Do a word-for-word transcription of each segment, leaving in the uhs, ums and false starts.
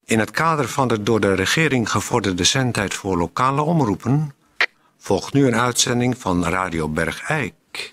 In het kader van de door de regering gevorderde zendtijd voor lokale omroepen volgt nu een uitzending van Radio Bergijk.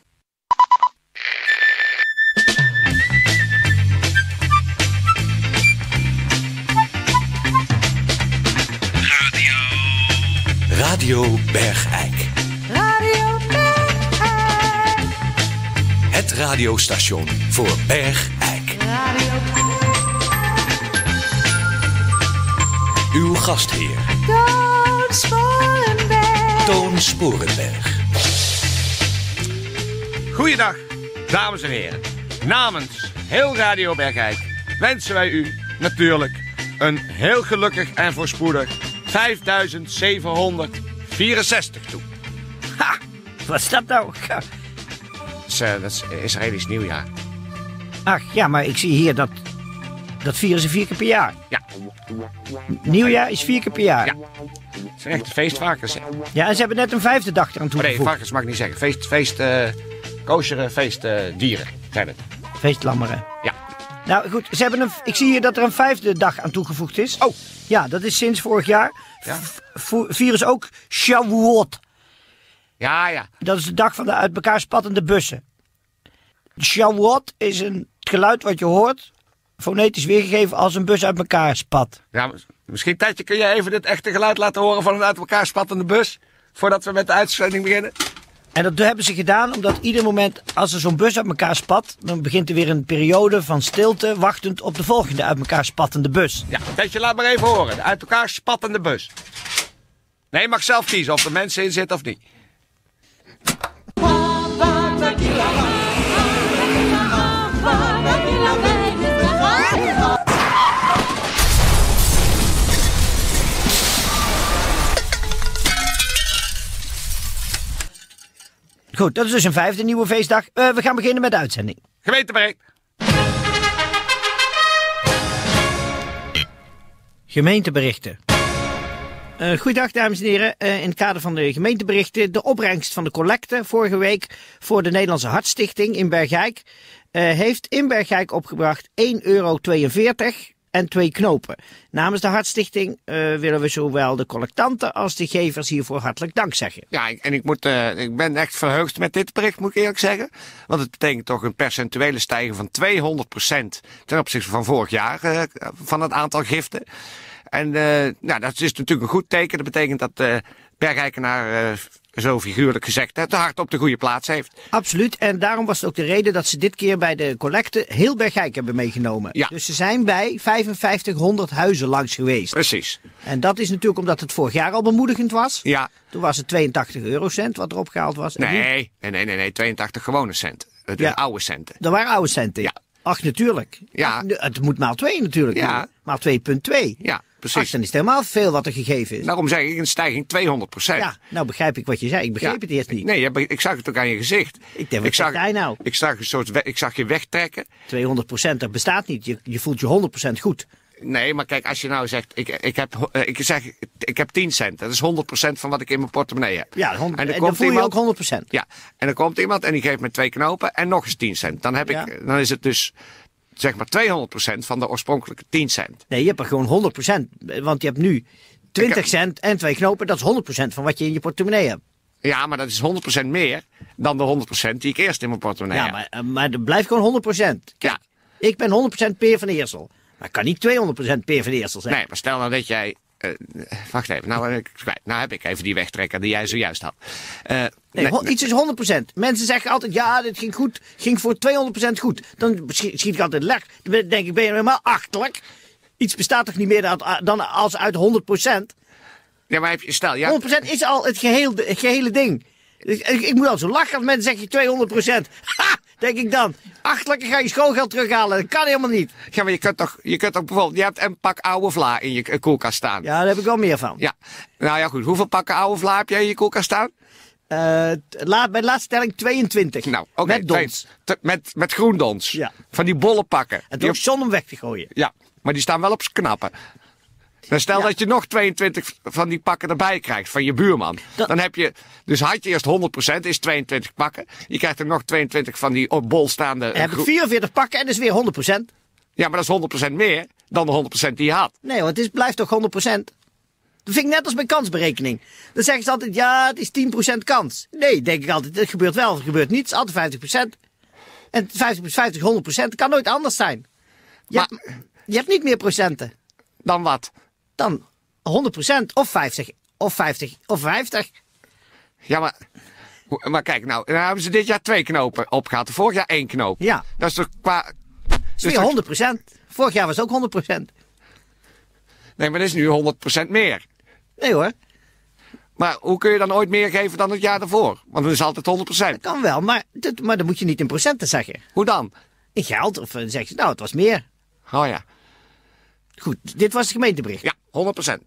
Radio. Radio Bergijk. Radio Bergijk. Het radiostation voor Bergijk. Radio Uw gastheer. Toon Sporenberg. Toon Sporenberg. Goeiedag, dames en heren. Namens heel Radio Bergijk wensen wij u natuurlijk een heel gelukkig en voorspoedig vijfduizend zevenhonderdvierenzestig toe. Ha, wat is dat nou? Dat is, uh, dat is Israëlisch nieuwjaar. Ach ja, maar ik zie hier dat, dat vieren ze vier keer per jaar. Ja. Nieuwjaar is vier keer per jaar. Ja. Het zijn echt feestvarkens. Hè? Ja, en ze hebben net een vijfde dag eraan Oh, nee, toegevoegd. varkens mag ik niet zeggen. Feest, feest, uh, kosheren feestdieren uh, zijn het. Feestlammeren. Ja. Nou goed, ze hebben een, ik zie hier dat er een vijfde dag aan toegevoegd is. Oh. Ja, dat is sinds vorig jaar. Ja. V- v- vieren ze ook Shavuot. Ja, ja. Dat is de dag van de uit elkaar spattende bussen. Shavuot is een geluid wat je hoort, fonetisch weergegeven als een bus uit elkaar spat. Ja, misschien Tijdje, kun je even dit echte geluid laten horen van een uit elkaar spattende bus? Voordat we met de uitzending beginnen. En dat hebben ze gedaan omdat ieder moment als er zo'n bus uit elkaar spat, dan begint er weer een periode van stilte wachtend op de volgende uit elkaar spattende bus. Ja, Tijdje, laat maar even horen. De uit elkaar spattende bus. Nee, je mag zelf kiezen of er mensen in zitten of niet. Goed, dat is dus een vijfde nieuwe feestdag. Uh, we gaan beginnen met de uitzending. Gemeentebericht. Gemeenteberichten. Uh, goeiedag dames en heren. Uh, in het kader van de gemeenteberichten. De opbrengst van de collecte vorige week voor de Nederlandse Hartstichting in Bergijk uh, heeft in Bergijk opgebracht één euro tweeënveertig en twee knopen. Namens de Hartstichting uh, willen we zowel de collectanten als de gevers hiervoor hartelijk dank zeggen. Ja, ik- en ik, moet, uh, ik ben echt verheugd met dit bericht, moet ik eerlijk zeggen. Want het betekent toch een percentuele stijging van tweehonderd procent ten opzichte van vorig jaar uh, van het aantal giften. En uh, nou, dat is natuurlijk een goed teken. Dat betekent dat uh, Bergijkenaar, uh, zo figuurlijk gezegd, het hart op de goede plaats heeft. Absoluut. En daarom was het ook de reden dat ze dit keer bij de collecte heel Bergijk hebben meegenomen. Ja. Dus ze zijn bij vijfenvijftighonderd huizen langs geweest. Precies. En dat is natuurlijk omdat het vorig jaar al bemoedigend was. Ja. Toen was het tweeëntachtig eurocent wat erop gehaald was. En nu- Nee, nee, nee, nee, nee, tweeëntachtig gewone centen. Het is Ja. oude centen. Dat waren oude centen. Ja. Ach, natuurlijk. Ja. Ach, nu- het moet maal twee natuurlijk. Ja. Maal twee komma twee. Ja, precies. Ach, dan is het helemaal veel wat er gegeven is. Daarom zeg ik een stijging tweehonderd procent. ja, nou begrijp ik wat je zei. Ik begreep het eerst niet. Nee, je be- ik zag het ook aan je gezicht. Ik denk, wat zegt hij nou? Ik zag, een soort we- ik zag je wegtrekken. tweehonderd procent, dat bestaat niet. Je, je voelt je honderd procent goed. Nee, maar kijk, als je nou zegt, ik, ik, heb, ho- eh, ik, zeg, ik heb tien cent. Dat is honderd procent van wat ik in mijn portemonnee heb. Ja, honderd, en dan dan komt voel je iemand- ook honderd procent. Ja, en dan komt iemand en die geeft me twee knopen en nog eens tien cent. Dan, heb Ja. ik, dan is het dus, zeg maar, tweehonderd procent van de oorspronkelijke tien cent. Nee, je hebt er gewoon honderd procent. Want je hebt nu twintig heb- cent en twee knopen. Dat is honderd procent van wat je in je portemonnee hebt. Ja, maar dat is honderd procent meer dan de honderd procent die ik eerst in mijn portemonnee ja, heb. maar, eh, maar er blijft gewoon honderd procent. Ja. Ik ben honderd procent Peer van Eersel. Maar ik kan niet tweehonderd procent Peer van Eersel zijn. Nee, maar stel nou dat jij... eh, wacht even, nou, ben ik kwijt. Nou heb ik even die wegtrekker die jij zojuist had. Eh, Nee, nee, ho- iets is honderd procent. Mensen zeggen altijd, ja, dit ging goed. Ging voor tweehonderd procent goed. Dan schiet, schiet ik altijd lek. Dan denk ik, ben je helemaal achterlijk. Iets bestaat toch niet meer dan, dan als uit honderd procent? ja, maar heb je, stel, ja, honderd procent is al het, geheel, het gehele ding. Ik, ik, ik moet al zo lachen als mensen zeggen tweehonderd procent. Ha, denk ik dan. Achterlijk, ga je schoolgeld terughalen. Dat kan helemaal niet. ja, maar je kunt toch, je kunt toch bijvoorbeeld, je hebt een pak oude vla in je koelkast staan. Ja, daar heb ik wel meer van. Ja. Nou ja, goed. Hoeveel pakken oude vla heb jij in je koelkast staan? Eh, t- laat, bij de laatste telling tweeëntwintig. Nou, oké. Met dons. twee- te- Met, met groendons. Ja. Van die bolle pakken. En Die toen op- zon om weg te gooien. Ja, maar die staan wel op z'n knappen. Dan stel Ja. dat je nog tweeëntwintig van die pakken erbij krijgt van je buurman. Dat- Dan heb je, dus had je eerst honderd procent, is tweeëntwintig pakken. Je krijgt er nog tweeëntwintig van die op bol staande... Dan heb ik gro- vierenveertig pakken en dat is weer honderd procent. Ja, maar dat is honderd procent meer dan de honderd procent die je had. Nee hoor, het is, blijft toch honderd procent? Dat vind ik net als bij kansberekening. Dan zeggen ze altijd, ja, het is tien procent kans. Nee, denk ik altijd, het gebeurt wel, het gebeurt niet. Het is altijd vijftig procent. En vijftig plus vijftig, honderd procent. Het kan nooit anders zijn. Je, Maar- hebt, je hebt niet meer procenten Dan wat? dan honderd procent of vijftig of vijftig of vijftig. Ja, maar, hoe- maar kijk, nou, dan hebben ze dit jaar twee knopen opgehaald. Vorig jaar één knoop. Ja. Dat is toch qua... Het is weer toch- honderd procent. Vorig jaar was het ook honderd procent. Nee, maar dat is nu honderd procent meer. Nee hoor, Maar hoe kun je dan ooit meer geven dan het jaar daarvoor? Want het is altijd honderd procent. kan wel, maar, dit, maar dan moet je niet in procenten zeggen. Hoe dan? In geld, of dan zeg je, nou, het was meer. Oh ja. Goed, dit was het gemeentebericht. Ja, honderd procent.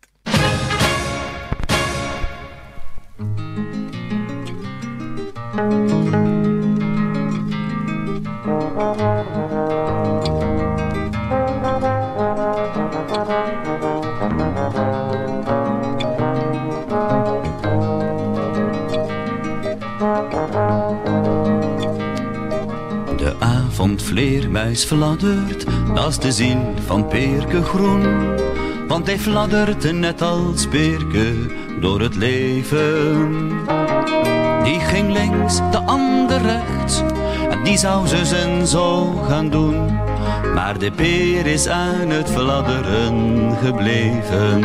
De avondvleermuis fladdert, dat is de zin van Peerke Groen. Want hij fladdert net als Peerke door het leven. Die ging links, de ander rechts, en die zou zus en zo gaan doen. Maar de peer is aan het fladderen gebleven.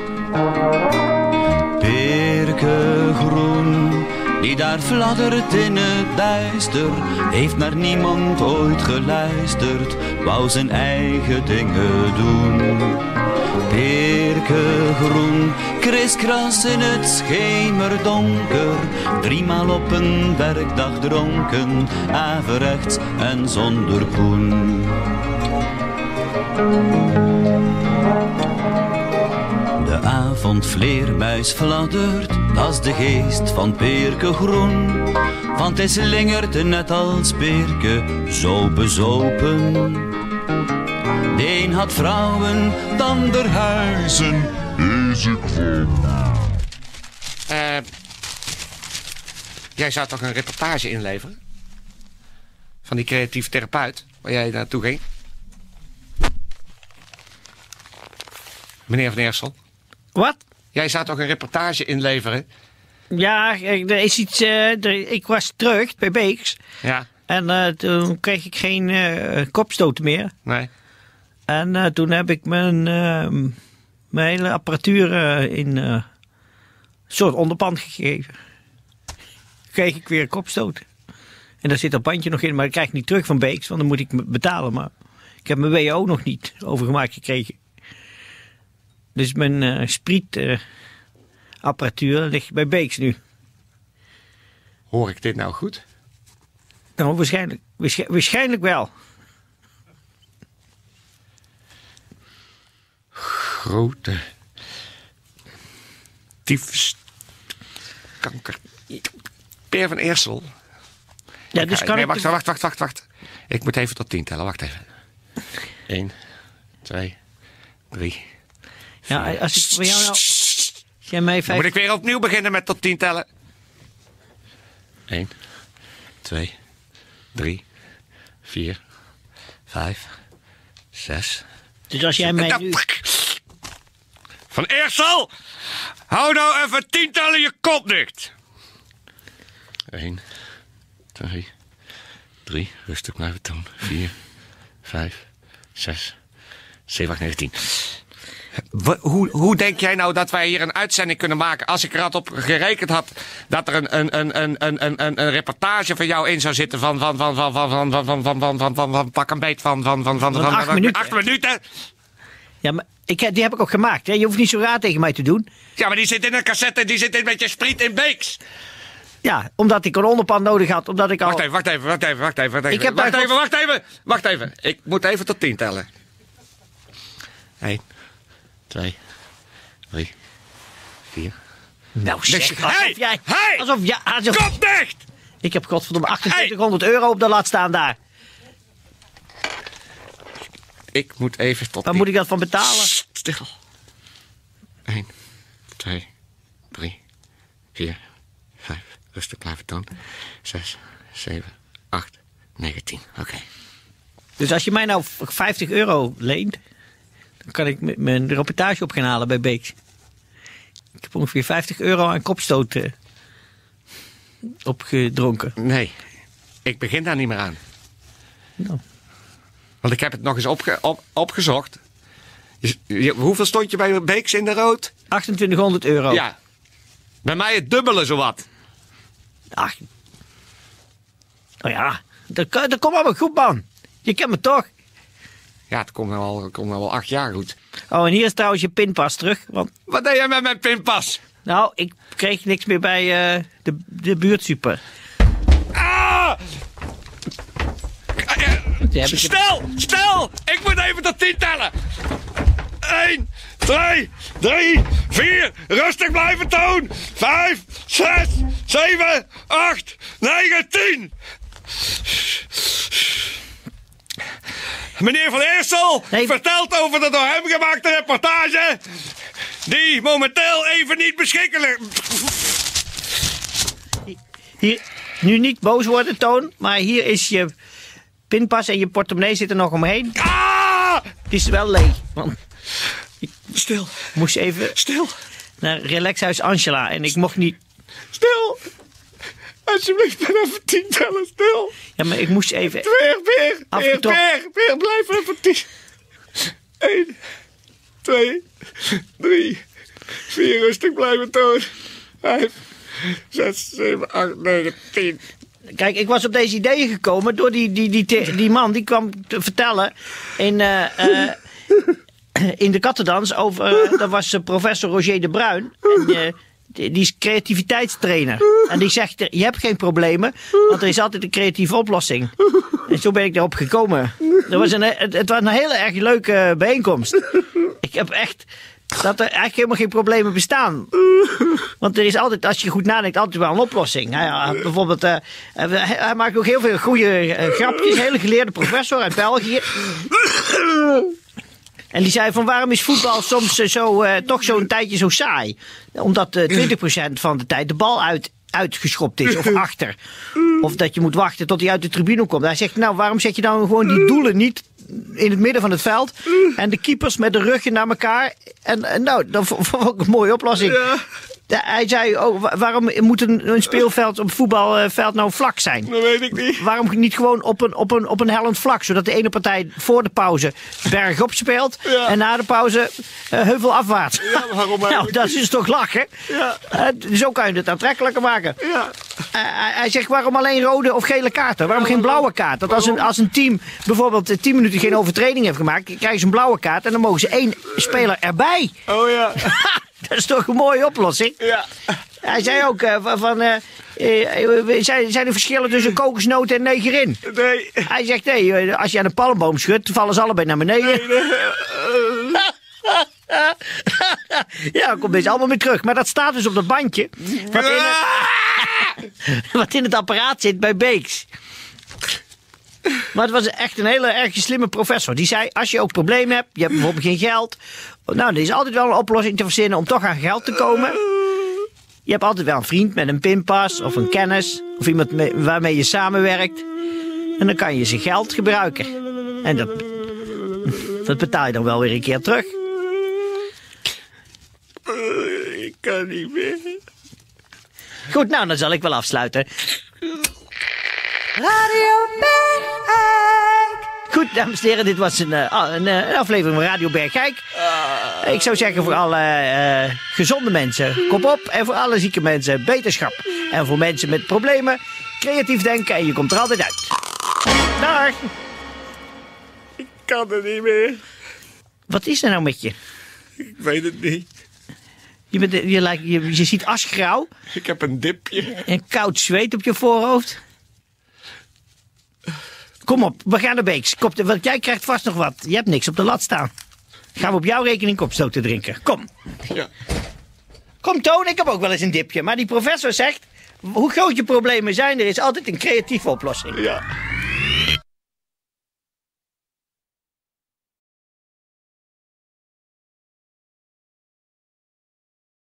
Peerke Groen, die daar fladdert in het duister, heeft naar niemand ooit geluisterd, wou zijn eigen dingen doen. Peerke Groen, kriskras in het schemerdonker, driemaal op een werkdag dronken, averechts en zonder poen. De avondvleermuis fladdert, dat is de geest van Peerke Groen. Want hij slingert net als Peerke, zo bezopen. De een had vrouwen, de ander huizen. Eh, jij zou toch een reportage inleveren? Van die creatieve therapeut, waar jij naartoe ging? Meneer Van Eersel, Wat? jij zou toch een reportage inleveren? Ja, er is iets. eh, er- ik was terug bij Beeks. Ja, En eh, toen kreeg ik geen eh, kopstoten meer. nee. En eh, toen heb ik mijn, eh, mijn hele apparatuur eh, in eh, een soort onderpand gegeven. Kreeg ik weer kopstoten. En daar zit dat bandje nog in, maar dat krijg ik niet terug van Beeks, want dan moet ik me betalen. Maar ik heb mijn W O nog niet overgemaakt gekregen. Dus mijn eh sprietapparatuur ligt bij Beeks nu. Hoor ik dit nou goed? Nou, waarschijnlijk, waarsch- waarschijnlijk wel. Grote tyfuskanker. Peer Van Eersel. Ja, dus Ja, kan nee, ik wacht, wacht, wacht, wacht, wacht. Ik moet even tot tien tellen, wacht even. Eén, twee, drie. Ja, als ik voor jou nou... Als jij mij Dan vijf... moet ik weer opnieuw beginnen met tot tien tellen. Eén, twee, drie, vier, vijf, zes. Dus als jij mij Nou, nu... Van Eersel! Hou nou even tien tellen je kop dicht. Eén, twee, drie, rustig blijven doen. Vier, vijf, zes, zeven, acht, negen, tien. Wa- Hoe, hoe denk jij nou dat wij hier een uitzending kunnen maken als ik er had op gerekend had dat er een, een, een, een, een, een, een, een reportage van jou in zou zitten van, van, van, van, van, van, van, van, van, van, van, van, van pak een beet van, van, van, van, Van van, acht van- minuten. acht minuten. Ja, maar ik, die heb ik ook gemaakt. Hè? Je hoeft niet zo raar tegen mij te doen. Ja, maar die zit in een cassette, die zit in met je spriet in Beeks. Ja, omdat ik een onderpand nodig had. Omdat ik al... Wacht even, wacht even, wacht even, wacht even. Wacht even, Ik heb wacht, daar even goed- wacht even, wacht even. Ik moet even tot tien tellen. Eén, twee, drie, vier. Nou Niks- zeg, alsof Hey, jij... hey! Alsof, ja, alsof... Kop dicht! Ik heb godverdomme achtentwintighonderd euro op de lat staan daar. Ik moet even tot Waar tien. moet ik dat van betalen? Stil. Eén, twee, drie, vier, vijf. Rustig blijven doen. Zes, zeven, acht, negen, tien. Oké. Dus als je mij nou vijftig euro leent, Dan kan ik m- mijn rapportage op gaan halen bij Beeks. Ik heb ongeveer vijftig euro aan kopstoot uh, opgedronken. Nee, ik begin daar niet meer aan. Nou. Want ik heb het nog eens opge- op- opgezocht. Je, je, hoeveel stond je bij Beeks in de rood? achtentwintighonderd euro. Ja. Bij mij het dubbele zowat. Ach. Nou ja, dat, dat komt allemaal goed, man. Je kent me toch? Ja, het komt nou al, het komt nou al acht jaar goed. Oh, en hier is trouwens je pinpas terug. Want, Wat deed jij met mijn pinpas? nou, ik kreeg niks meer bij uh, de, de buurtsuper. Ah! Die heb ik- Stel, stel! Ik moet even tot tien tellen. Eén, twee, drie, vier. Rustig blijven, Toon. Vijf, zes, zeven, acht, negen, tien. Meneer Van Eersel Nee. vertelt over de door hem gemaakte reportage, die momenteel even niet beschikbaar. Hier, nu niet boos worden, Toon. Maar hier is je pinpas en je portemonnee zit er nog omheen. Ah! Het is wel leeg. Want Stil, ik moest even stil, naar Relaxhuis Angela. En ik mocht niet... stil. Alsjeblieft, ben even tien tellen, stil. Ja, maar ik moest even... Peer, Peer, Peer, Afgetopt. Peer, Peer, blijf even tien. Eén, twee, drie, vier, rustig blijven, Toon. Vijf, zes, zeven, acht, negen, tien. Kijk, ik was op deze ideeën gekomen door die, die, die, die, die man die kwam te vertellen in, uh, uh, in de kattendans over, uh, dat was uh, professor Roger de Bruin. En, uh, die, die is creativiteitstrainer. En die zegt, je hebt geen problemen, want er is altijd een creatieve oplossing. En zo ben ik daarop gekomen. Dat was een, het, het was een hele erg leuke bijeenkomst. Ik heb echt... dat er eigenlijk helemaal geen problemen bestaan. Want er is altijd, als je goed nadenkt, altijd wel een oplossing. Nou ja, bijvoorbeeld, uh, hij, hij maakt ook heel veel goede uh, grapjes. Een hele geleerde professor uit België. En die zei van, waarom is voetbal soms uh, zo, uh, toch zo'n tijdje zo saai? Omdat uh, twintig procent van de tijd de bal uit, uitgeschopt is, of achter. Of dat je moet wachten tot hij uit de tribune komt. Hij zegt, nou, waarom zet je dan gewoon die doelen niet in het midden van het veld en de keepers met de ruggen naar elkaar? En, en nou, dat vond ik een mooie oplossing. Ja. Ja, hij zei, oh, wa- waarom moet een, een speelveld, een voetbalveld nou vlak zijn? Dat weet ik niet. Waarom niet gewoon op een, op een, op een hellend vlak, zodat de ene partij voor de pauze bergop speelt Ja. en na de pauze uh, heuvelafwaarts? Ja, waarom Nou, eigenlijk dat is dus toch lachen? Ja. Uh, zo kan je het aantrekkelijker maken. Ja. Uh, hij hij zegt, waarom alleen rode of gele kaarten? Waarom geen blauwe kaart? Dat als een, als een team bijvoorbeeld uh, tien minuten geen overtreding heeft gemaakt, krijgen ze een blauwe kaart en dan mogen ze één speler erbij. Oh ja. Dat is toch een mooie oplossing? Ja. Hij zei ook uh, van, van uh, uh, zijn, zijn er verschillen tussen kokosnoot en negerin? Nee. Hij zegt, nee, uh, als je aan een palmboom schudt, vallen ze allebei naar beneden. Ja, dan komt deze allemaal weer terug. Maar dat staat dus op dat bandje. Wat in het, wat in het apparaat zit bij Beeks. Maar het was echt een hele erg slimme professor. Die zei, als je ook problemen hebt, je hebt bijvoorbeeld geen geld. Nou, er is altijd wel een oplossing te verzinnen om toch aan geld te komen. Je hebt altijd wel een vriend met een pinpas of een kennis. Of iemand mee- waarmee je samenwerkt. En dan kan je zijn geld gebruiken. En dat, dat betaal je dan wel weer een keer terug. Ik kan niet meer. Goed, nou, dan zal ik wel afsluiten. Radio Bergijk. Goed, dames en heren, dit was een, uh, een, uh, een aflevering van Radio Bergijk. Ik zou zeggen voor alle uh, gezonde mensen, kop op. En voor alle zieke mensen, beterschap. En voor mensen met problemen, creatief denken en je komt er altijd uit. Dag! Ik kan er niet meer. Wat is er nou met je? Ik weet het niet. Je, bent, je, lijkt, je, je ziet asgrauw Ik heb een dipje. en koud zweet op je voorhoofd. Kom op, we gaan naar Beeks. Kom, want jij krijgt vast nog wat. Je hebt niks op de lat staan. Gaan we op jouw rekening kopstoten drinken. Kom. Ja. Kom Toon, ik heb ook wel eens een dipje. Maar die professor zegt, hoe groot je problemen zijn, er is altijd een creatieve oplossing. Ja.